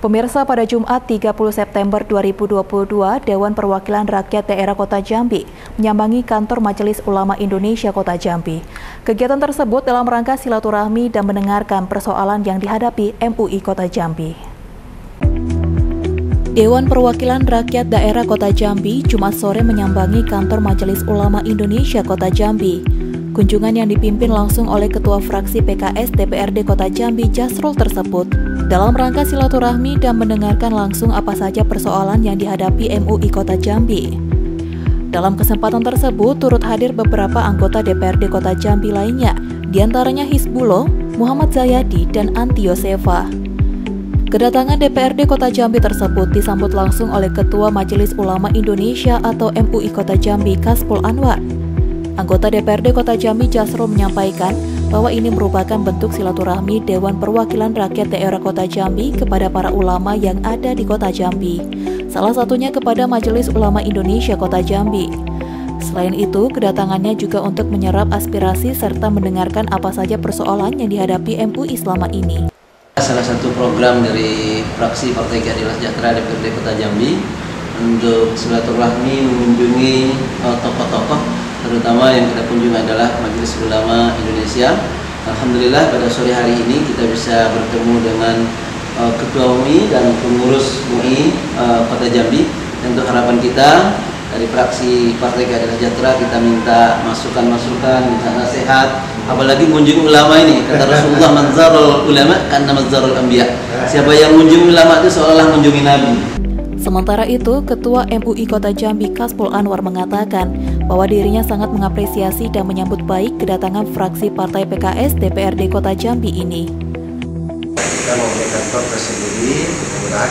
Pemirsa, pada Jumat 30 September 2022, Dewan Perwakilan Rakyat Daerah Kota Jambi menyambangi kantor Majelis Ulama Indonesia Kota Jambi. Kegiatan tersebut dalam rangka silaturahmi dan mendengarkan persoalan yang dihadapi MUI Kota Jambi. Dewan Perwakilan Rakyat Daerah Kota Jambi Jumat sore menyambangi kantor Majelis Ulama Indonesia Kota Jambi. Kunjungan yang dipimpin langsung oleh Ketua Fraksi PKS DPRD Kota Jambi Jasrul tersebut dalam rangka silaturahmi dan mendengarkan langsung apa saja persoalan yang dihadapi MUI Kota Jambi. Dalam kesempatan tersebut turut hadir beberapa anggota DPRD Kota Jambi lainnya, diantaranya Hizbullah, Muhammad Zayadi, dan Anti Yosefa. Kedatangan DPRD Kota Jambi tersebut disambut langsung oleh Ketua Majelis Ulama Indonesia atau MUI Kota Jambi Kaspol Anwar. Anggota DPRD Kota Jambi Jasrul menyampaikan bahwa ini merupakan bentuk silaturahmi Dewan Perwakilan Rakyat Daerah Kota Jambi kepada para ulama yang ada di Kota Jambi, salah satunya kepada Majelis Ulama Indonesia Kota Jambi. Selain itu, kedatangannya juga untuk menyerap aspirasi serta mendengarkan apa saja persoalan yang dihadapi MUI selama ini. Salah satu program dari fraksi Partai Keadilan Sejahtera DPRD Kota Jambi untuk silaturahmi mengunjungi tokoh-tokoh, terutama yang kita kunjungi adalah Majelis Ulama Indonesia. Alhamdulillah pada sore hari ini kita bisa bertemu dengan Ketua MUI dan pengurus MUI Kota Jambi. Tentu harapan kita dari fraksi Partai Keadilan Sejahtera kita minta masukan-masukan, minta nasihat, apalagi mengunjungi ulama ini. Kata Rasulullah, man zarul ulama karena mazarul anbiya. Siapa yang mengunjungi ulama itu seolah mengunjungi Nabi. Sementara itu, Ketua MUI Kota Jambi Kaspol Anwar mengatakan bahwa dirinya sangat mengapresiasi dan menyambut baik kedatangan fraksi Partai PKS DPRD Kota Jambi ini. Kita mempunyai kantor tersendiri, mudah-mudahan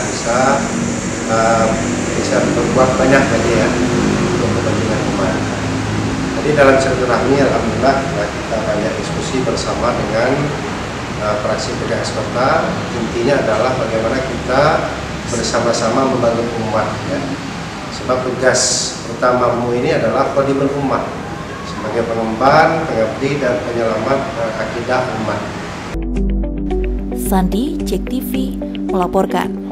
bisa berbuat banyak lagi ya untuk kepentingan umat. Jadi dalam silaturahmi alhamdulillah kita banyak diskusi bersama dengan fraksi PKS Kota. Intinya adalah bagaimana kita bersama-sama membantu umat ya. Sebab tugas utama MUI ini adalah khadimul umat sebagai pengemban, pengabdi dan penyelamat akidah umat. Sandi, JEK TV melaporkan.